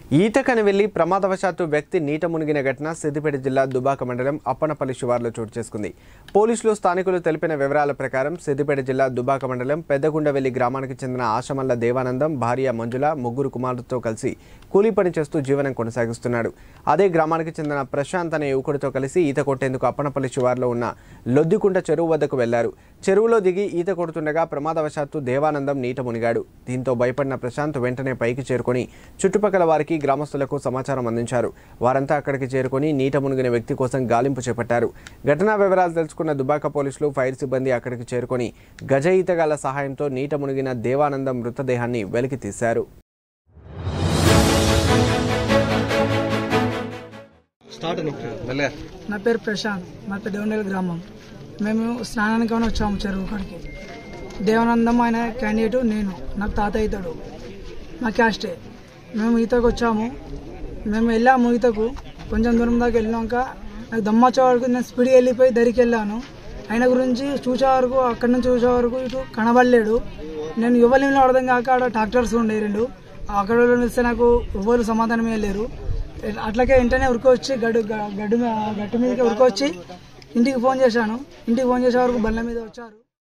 ఈతకని వెళ్లి ప్రమాదవశాత్తు వ్యక్తి నీట మునిగిన ఘటన సిద్దిపేట జిల్లా దుబాక మండలం అప్పనపల్లి శివార్లో చోటు చేసుకుంది. పోలీసులు స్థానికులు తెలిపిన వివరాల ప్రకారం సిద్దిపేట జిల్లా దుబాక మండలం పెద్దగుండవెల్లి గ్రామానికి చెందిన ఆశమల్ల దేవానందం భార్య మంజుల ముగ్గురు కుమారులతో కలిసి కూలీ పని చేస్తూ జీవనం కొనసాగిస్తున్నాడు. అదే గ్రామానికి చెందిన ప్రశాంత్ అనే యువకుడితో కలిసి ఈత కొట్టేందుకు అప్పనపల్లి శివార్లో ఉన్న లొద్దికుంట చెరువు వద్దకు వెళ్లారు. చెరువులో దిగి ఈత కొడుతుండగా ప్రమాదవశాత్తు దేవానందం నీట మునిగాడు. దీంతో భయపడిన ప్రశాంత్ వెంటనే పైకి చేరుకొని చుట్టుపక్కల వారికి గ్రామస్తులకు సమాచారం అందించారు. వారంతా అక్కడికి చేరుకొని నీట మునిగిన వ్యక్తి కోసం గాలింపు చేపట్టారు. ఘటనా వివరాలు తెలుసుకున్న దుబాక పోలీసులు ఫైర్ సిబ్బంది అక్కడికి చేరుకొని గజ ఈతగాళ్ల సహాయంతో నీట మునిగిన దేవానందం మృతదేహాన్ని వెలికి తీశారు. నా పేరు ప్రశాంత్, మా పెద్దగుండెల గ్రామం. మేము స్నానానికి వచ్చాము చెరువు కాడికి. దేవానందం ఆయన క్యాండిడేట్, నేను నాకు తాత అవుతాడు, మా క్యాస్టే. మేము ఈతకు వచ్చాము. మేము వెళ్ళాము ఈతకు. కొంచెం దూరం దాకా వెళ్ళినాక నాకు దమ్మొచ్చే వరకు నేను స్పీడ్గా వెళ్ళిపోయి దరికి వెళ్ళాను. ఆయన గురించి చూసే వరకు, అక్కడి నుంచి చూసే వరకు ఇటు కనబడలేడు. నేను ఎవరిలో అర్థం కాక ఆడ డాక్టర్స్ ఉండే రెండు, అక్కడ ఇస్తే నాకు ఎవరు సమాధానం లేరు. అట్లాగే వెంటనే ఉరికొచ్చి గట్టు మీదకి ఉరికొచ్చి ఇంటికి ఫోన్ చేశాను. ఇంటికి ఫోన్ చేసే వరకు బండ్ల మీద వచ్చారు.